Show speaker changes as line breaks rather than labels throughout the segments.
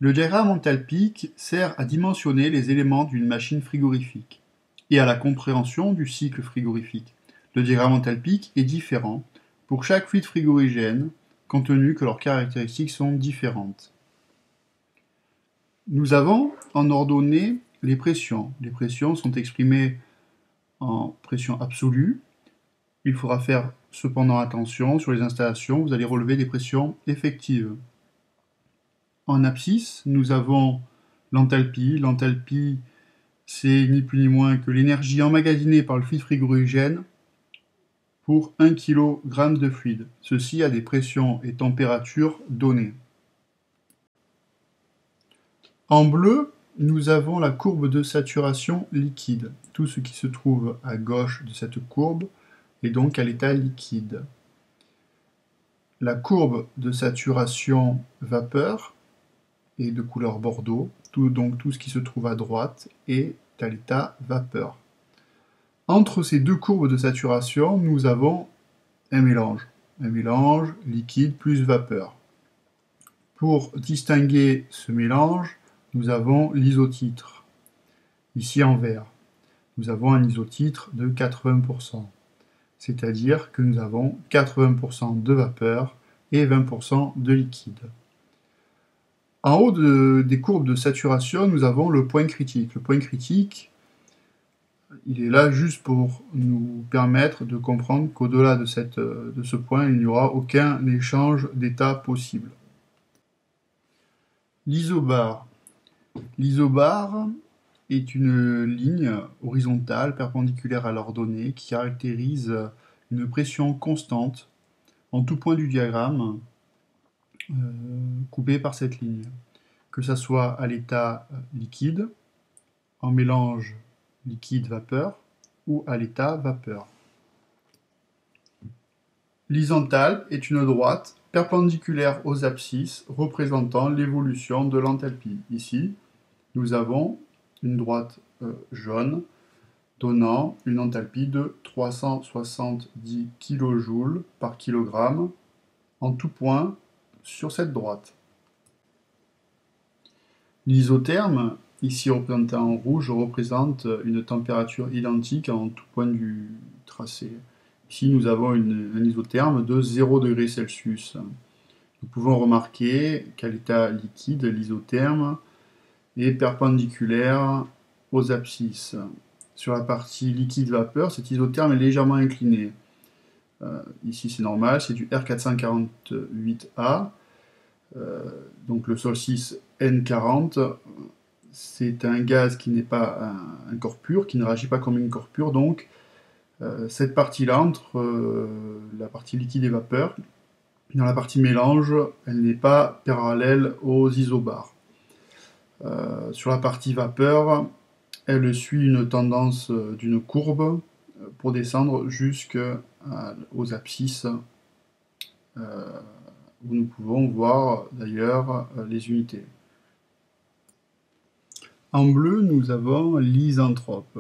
Le diagramme enthalpique sert à dimensionner les éléments d'une machine frigorifique et à la compréhension du cycle frigorifique. Le diagramme enthalpique est différent pour chaque fluide frigorigène, compte tenu que leurs caractéristiques sont différentes. Nous avons en ordonnée les pressions. Les pressions sont exprimées en pression absolue. Il faudra faire cependant attention sur les installations, vous allez relever des pressions effectives. En abscisse, nous avons l'enthalpie. L'enthalpie, c'est ni plus ni moins que l'énergie emmagasinée par le fluide frigorigène pour 1 kg de fluide. Ceci à des pressions et températures données. En bleu, nous avons la courbe de saturation liquide. Tout ce qui se trouve à gauche de cette courbe est donc à l'état liquide. La courbe de saturation vapeur est de couleur bordeaux, donc tout ce qui se trouve à droite est à l'état vapeur. Entre ces deux courbes de saturation, nous avons un mélange liquide plus vapeur. Pour distinguer ce mélange, nous avons l'isotitre, ici en vert. Nous avons un isotitre de 80%, c'est-à-dire que nous avons 80% de vapeur et 20% de liquide. En haut des courbes de saturation, nous avons le point critique. Le point critique, il est là juste pour nous permettre de comprendre qu'au-delà de ce point, il n'y aura aucun échange d'état possible. L'isobar. L'isobar est une ligne horizontale perpendiculaire à l'ordonnée qui caractérise une pression constante en tout point du diagramme coupé par cette ligne, que ce soit à l'état liquide, en mélange liquide-vapeur, ou à l'état vapeur. L'isenthalpe est une droite perpendiculaire aux abscisses représentant l'évolution de l'enthalpie. Ici, nous avons une droite jaune donnant une enthalpie de 370 kJ par kg en tout point sur cette droite. L'isotherme, ici représenté en rouge, représente une température identique en tout point du tracé. Ici, nous avons un isotherme de 0 degrés Celsius. Nous pouvons remarquer qu'à l'état liquide, l'isotherme est perpendiculaire aux abscisses. Sur la partie liquide-vapeur, cet isotherme est légèrement incliné. Ici, c'est normal, c'est du R448A. Donc le solstice N40, c'est un gaz qui n'est pas un corps pur, qui ne réagit pas comme une corps pur. Donc cette partie-là, entre la partie liquide et vapeur, dans la partie mélange, elle n'est pas parallèle aux isobars. Sur la partie vapeur, elle suit une tendance d'une courbe pour descendre jusqu'aux abscisses, où nous pouvons voir d'ailleurs les unités. En bleu, nous avons l'isentrope.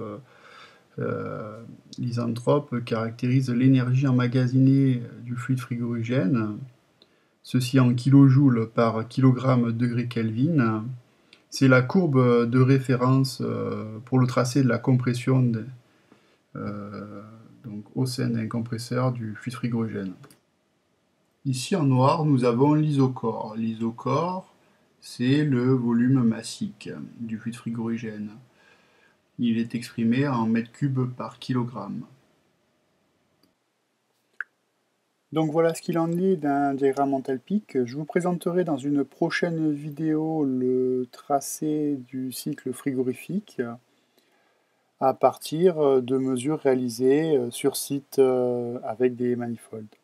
L'isentrope caractérise l'énergie emmagasinée du fluide frigorigène, ceci en kilojoules par kilogramme degré Kelvin. C'est la courbe de référence pour le tracé de la compression donc au sein d'un compresseur du fluide frigorigène. Ici en noir, nous avons l'isocore. L'isocore, c'est le volume massique du fluide frigorigène. Il est exprimé en mètres cubes par kilogramme. Donc voilà ce qu'il en est d'un diagramme enthalpique. Je vous présenterai dans une prochaine vidéo le tracé du cycle frigorifique à partir de mesures réalisées sur site avec des manifolds.